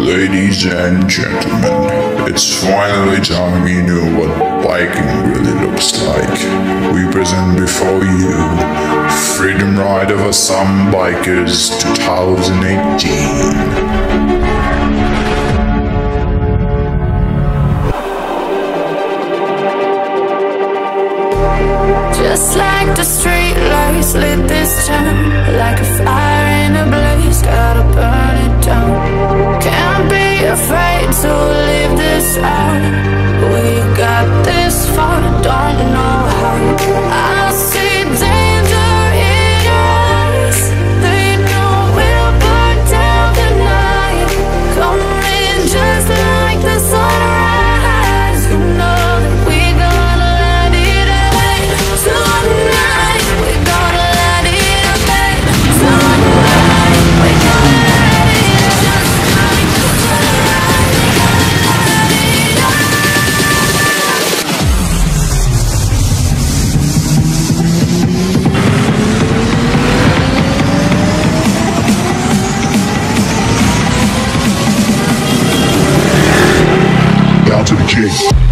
Ladies and gentlemen, it's finally time you know what biking really looks like. We present before you Freedom Ride of Assam Bikers 2018. Just like the street lights lit this town, like a fire in a blaze, gotta burn it down. Can't be afraid to leave this out. We got this far, don't know how. I see danger in us. They know we'll burn down the night. Coming just like the sunrise. You know that we gonna let it away. Tonight, we gonna let it away. Tonight, we gonna let it just like the sunrise. We gonna let it away. Down to the king.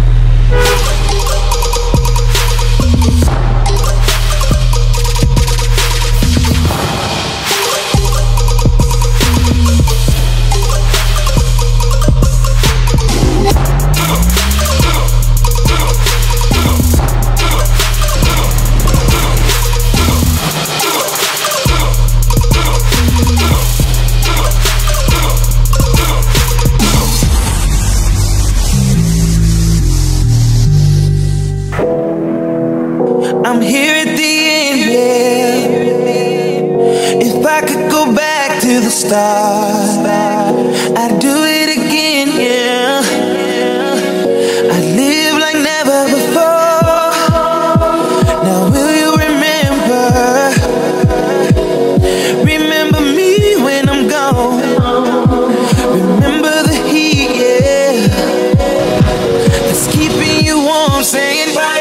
I'm here at the end, yeah. If I could go back to the start, I'd do it again, yeah. I'd live like never before. Now will you remember? Remember me when I'm gone. Remember the heat, yeah. That's keeping you warm, saying bye.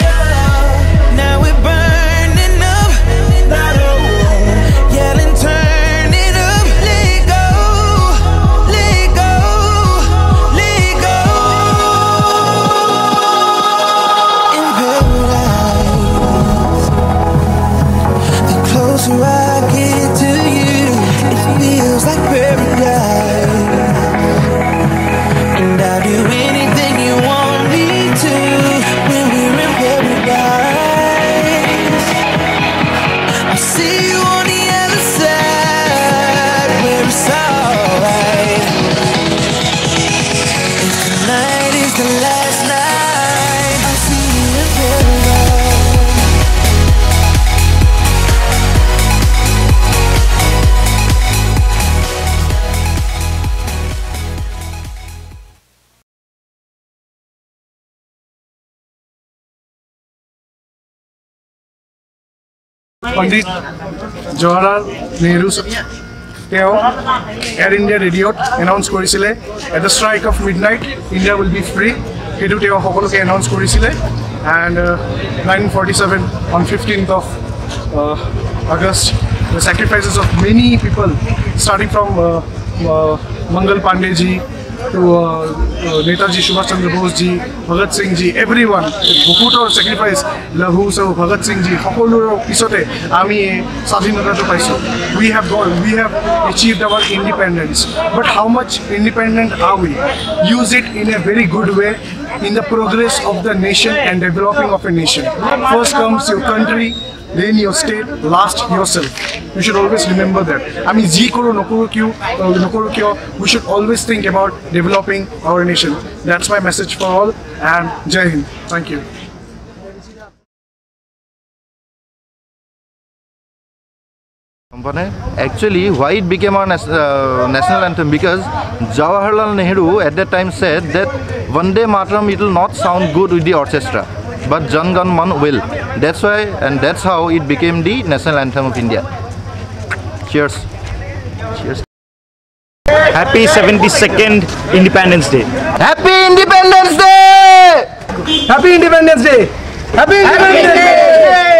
Pandit Jawaharlal Nehru Air India Radio announced korisile at the strike of midnight India will be free. Hetu teo hokoloke announce korisile and 1947 on 15th of August the sacrifices of many people starting from Mangal Pandey ji to Netaji Subhash Chandra Bose ji, Bhagat Singh ji, everyone, Bokutor sacrifice, Lahu so Bhagat Singh ji, Hokoluro Pisote, Ami Sadhinata to Paiso. We have achieved our independence. But how much independent are we? Use it in a very good way in the progress of the nation and developing of a nation. First comes your country, then your state, last yourself. You should always remember that. I mean, we should always think about developing our nation. That's my message for all, and Jai Hind. Thank you. Actually, why it became our national anthem? Because Jawaharlal Nehru at that time said that Vande Mataram it will not sound good with the orchestra, but Jan Gan Man will. That's why, and that's how it became the national anthem of India. Cheers. Cheers. Happy 72nd Independence Day. Happy Independence Day! Happy Independence Day! Happy Independence Day!